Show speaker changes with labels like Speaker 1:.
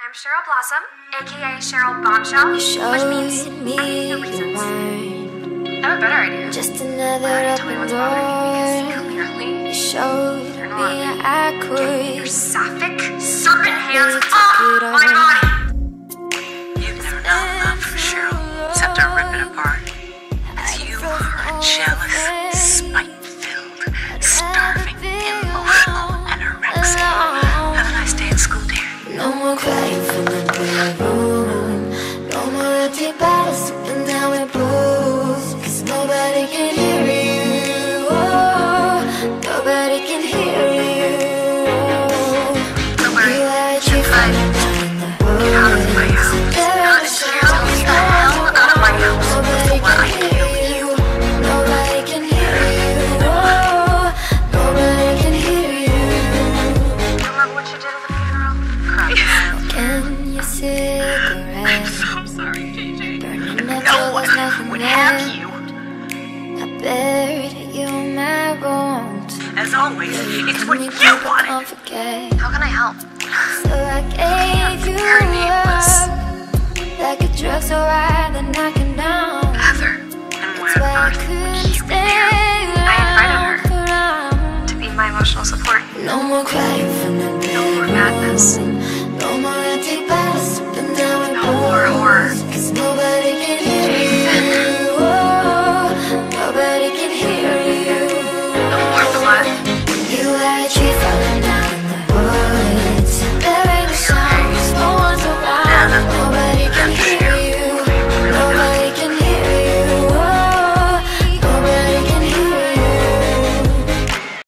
Speaker 1: I'm Cheryl Blossom, aka Cheryl Bombshell, which means I need no reasons. I have a better idea.
Speaker 2: Just another
Speaker 1: Tell me what's bothering me because clearly
Speaker 2: you showed
Speaker 1: you're
Speaker 2: me
Speaker 1: not.
Speaker 2: I
Speaker 1: Get your
Speaker 2: could.
Speaker 1: sapphic serpent hands off my body!
Speaker 3: You've never known love from Cheryl, except to rip it apart. Because you are a jealous, spite-filled, starving, emotional anorexic. Have a nice day at school, dear.
Speaker 2: No more crying from the bedroom. No more empty bottles sipping down with booze. Cause nobody can hear you. Oh, nobody can hear you.
Speaker 1: Don't worry, you're fine. Get out of my house. Not until you tell me the hell out of my house before I kill you.
Speaker 2: Nobody can hear you. Oh, nobody can hear you.
Speaker 1: Remember what you did at the funeral? Cry.
Speaker 2: Can you cigarette?
Speaker 1: I'm so sorry, JJ.
Speaker 2: Burning up
Speaker 1: No
Speaker 2: till
Speaker 1: one
Speaker 2: there's nothing
Speaker 1: would
Speaker 2: left.
Speaker 1: have you.
Speaker 2: I buried you my wrongs.
Speaker 3: As always, it's what you
Speaker 2: Can't
Speaker 3: wanted.
Speaker 2: forget.
Speaker 1: How can I help?
Speaker 2: So I gave you
Speaker 1: Her name was
Speaker 2: up like a drug so right that knocking down.
Speaker 1: Heather.
Speaker 3: And where
Speaker 2: That's why I
Speaker 3: on earth
Speaker 2: couldn't
Speaker 3: would you be there?
Speaker 1: I invited her
Speaker 2: her
Speaker 1: to be my emotional support.
Speaker 2: No more crying from the
Speaker 1: No more madness.
Speaker 2: no more empty bottles sipping down with
Speaker 1: No more horror.
Speaker 2: Cause nobody can hear
Speaker 1: Jason.
Speaker 2: you. Oh, nobody can hear you.
Speaker 1: No more blood.
Speaker 2: You are a chief